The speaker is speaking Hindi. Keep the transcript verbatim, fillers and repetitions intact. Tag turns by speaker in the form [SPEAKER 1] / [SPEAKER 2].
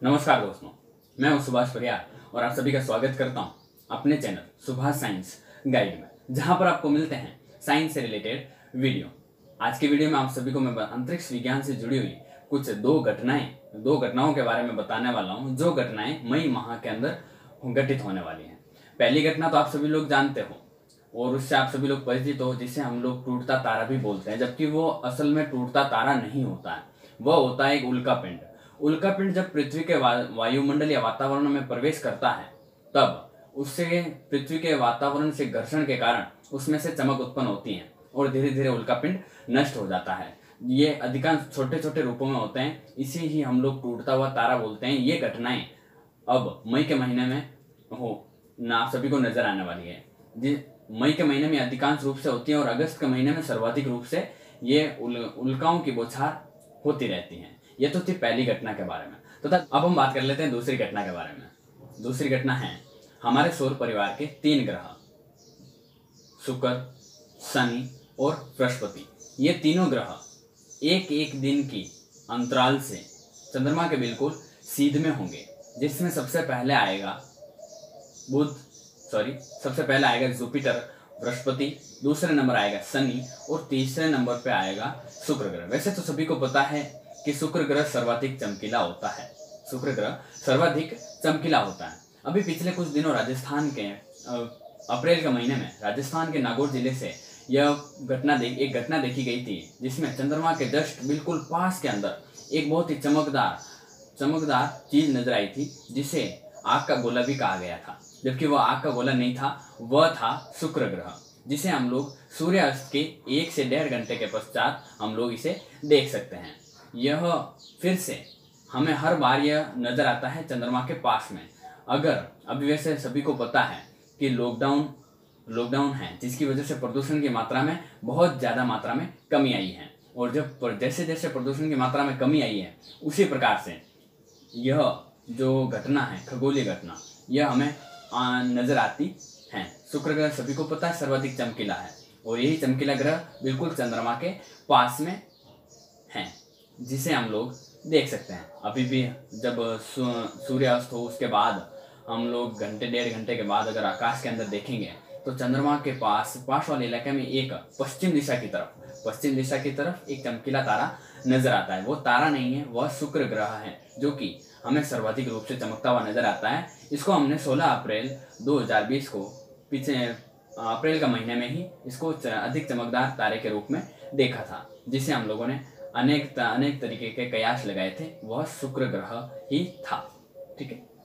[SPEAKER 1] नमस्कार दोस्तों, मैं हूं सुभाष परियार और आप सभी का स्वागत करता हूं अपने चैनल सुभाष साइंस गाइड में, जहां पर आपको मिलते हैं साइंस से रिलेटेड वीडियो। आज की वीडियो में आप सभी को मैं अंतरिक्ष विज्ञान से जुड़ी हुई कुछ दो घटनाएं दो घटनाओं के बारे में बताने वाला हूं, जो घटनाएं मई माह के अंदर घटित होने वाली हैं। पहली घटना तो आप सभी लोग जानते हो और उससे आप सभी लोग परिचित हो, जिसे हम लोग टूटता तारा भी बोलते हैं, जबकि वो असल में टूटता तारा नहीं होता है, वह होता है एक उल्का पिंड। उल्का पिंड जब पृथ्वी के वायुमंडल या वातावरण में प्रवेश करता है, तब उससे पृथ्वी के वातावरण से घर्षण के कारण उसमें से चमक उत्पन्न होती है और धीरे धीरे उल्का पिंड नष्ट हो जाता है। ये अधिकांश छोटे छोटे रूपों में होते हैं, इसी ही हम लोग टूटता हुआ तारा बोलते हैं। ये घटनाएं अब मई के महीने में हो ना आप सभी को नजर आने वाली है। जी, मई के महीने में अधिकांश रूप से होती है और अगस्त के महीने में सर्वाधिक रूप से ये उल, उल्काओं की बौछार होती रहती है। ये तो थी पहली घटना के बारे में। तो तब अब हम बात कर लेते हैं दूसरी घटना के बारे में। दूसरी घटना है हमारे सौर परिवार के तीन ग्रह शुक्र, शनि और बृहस्पति। ये तीनों ग्रह एक एक दिन की अंतराल से चंद्रमा के बिल्कुल सीध में होंगे, जिसमें सबसे पहले आएगा बुध सॉरी सबसे पहले आएगा जुपिटर बृहस्पति, दूसरे नंबर आएगा शनि और तीसरे नंबर पे आएगा शुक्र ग्रह। वैसे तो सभी को पता है कि शुक्र ग्रह सर्वाधिक चमकीला होता है शुक्र ग्रह सर्वाधिक चमकीला होता है। अभी पिछले कुछ दिनों राजस्थान के अप्रैल के महीने में राजस्थान के नागौर जिले से यह घटना देख एक घटना देखी गई थी, जिसमें चंद्रमा के जस्ट बिल्कुल पास के अंदर एक बहुत ही चमकदार चमकदार चीज नजर आई थी, जिसे आग का गोला भी कहा गया था। जबकि वह आग का गोला नहीं था, वह था शुक्र ग्रह, जिसे हम लोग सूर्यास्त के एक से डेढ़ घंटे के पश्चात हम लोग इसे देख सकते हैं। यह फिर से हमें हर बार यह नजर आता है चंद्रमा के पास में। अगर अभी वैसे सभी को पता है कि लॉकडाउन लॉकडाउन है, जिसकी वजह से प्रदूषण की मात्रा में बहुत ज़्यादा मात्रा में कमी आई है, और जब जैसे जैसे प्रदूषण की मात्रा में कमी आई है, उसी प्रकार से यह जो घटना है खगोलीय घटना, यह हमें नजर आती है। शुक्र ग्रह सभी को पता है सर्वाधिक चमकीला है, और यही चमकीला ग्रह बिल्कुल चंद्रमा के पास में है, जिसे हम लोग देख सकते हैं। अभी भी जब सूर्यास्त हो उसके बाद हम लोग घंटे डेढ़ घंटे के बाद अगर आकाश के अंदर देखेंगे, तो चंद्रमा के पास पास वाले इलाके में एक पश्चिम दिशा की तरफ पश्चिम दिशा की तरफ एक चमकीला तारा नजर आता है। वो तारा नहीं है, वह शुक्र ग्रह है, जो कि हमें सर्वाधिक रूप से चमकता हुआ नजर आता है। इसको हमने सोलह अप्रैल दो हज़ार बीस को पीछे अप्रैल का महीने में ही इसको अधिक चमकदार तारे के रूप में देखा था, जिसे हम लोगों ने अनेक अनेक तरीके के कयास लगाए थे। वह शुक्र ग्रह ही था। ठीक है।